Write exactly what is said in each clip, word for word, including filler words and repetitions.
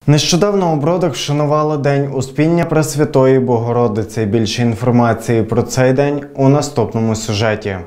Нещодавно у Бродах вшанували День Успіння Пресвятої Богородиці. Більше інформації про цей день у наступному сюжеті.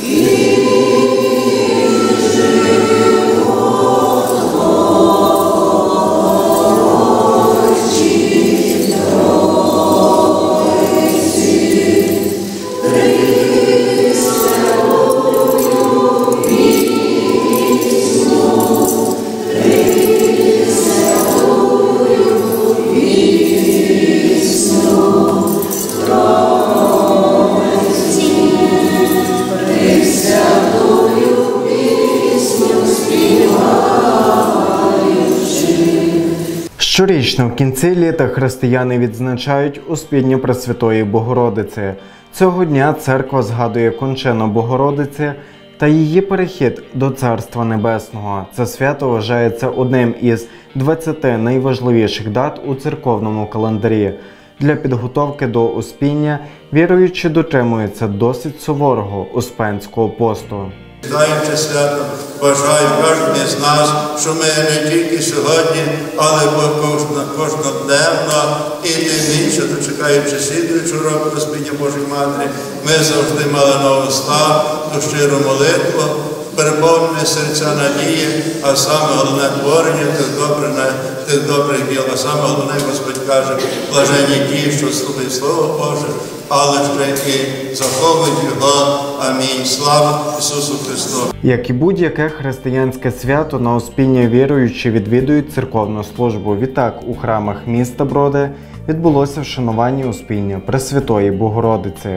Щорічно в кінці літа християни відзначають Успіння Пресвятої Богородиці. Цього дня церква згадує кончину Богородиці та її перехід до Царства Небесного. Це свято вважається одним із двадцяти найважливіших дат у церковному календарі. Для підготовки до Успіння віруючі дотримуються досить суворого успенського посту. Вітаючи свято, бажаю кожен із нас, що ми не тільки сьогодні, але кожноденно і тим більше, дочекаючи слідуючого року Успіння Божої Матері, ми завжди мали на устах ту щиру молитву, переповнені серця надії, а саме головне творення тих добрих, тих добрих діл, а саме головне, Господь каже, блаженні ті, що слухають Слово Боже, але ще і заховують його. Амінь. Слава Ісусу Христу! Як і будь-яке християнське свято, на Успіння віруючі відвідують церковну службу. Відтак, у храмах міста Броди відбулося вшанування Успіння Пресвятої Богородиці.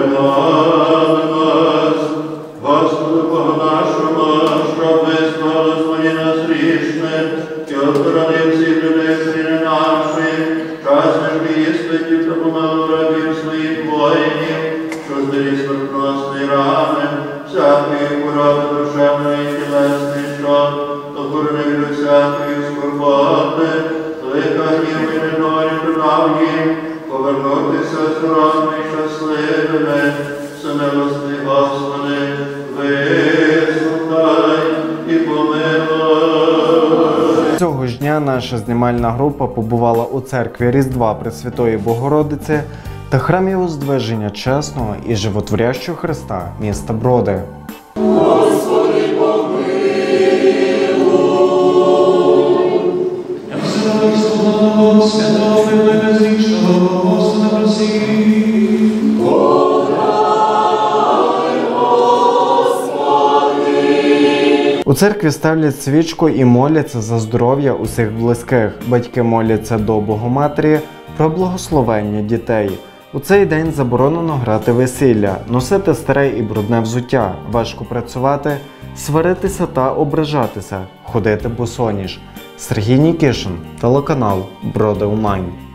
Господи, Бога нашого, щоб визнали свої нас грішне, і оборони всіх людей країни нашої, час між істинів та помилу рабів своїх воїнів, що здері смертоносні рани, всякої хвороби душевної і тілесної, що охорони від всякої скорботи, лиха гніву і недолі додав їм, повернутися здоровими і щасливими, всемилостний Господи, вислухай і помилуй. Цього ж дня наша знімальна група побувала у церкві Різдва Пресвятої Богородиці та храмі Воздвиження Чесного і Животворящого Христа міста Броди. Господи, помилуй! Я взиваю свого святого і безрічного Господа просі. У церкві ставлять свічку і моляться за здоров'я усіх близьких. Батьки моляться до Богоматері про благословення дітей. У цей день заборонено грати весілля, носити старе і брудне взуття, важко працювати, сваритися та ображатися, ходити босоніж. Сергій Нікішин, телеканал Броди Онлайн.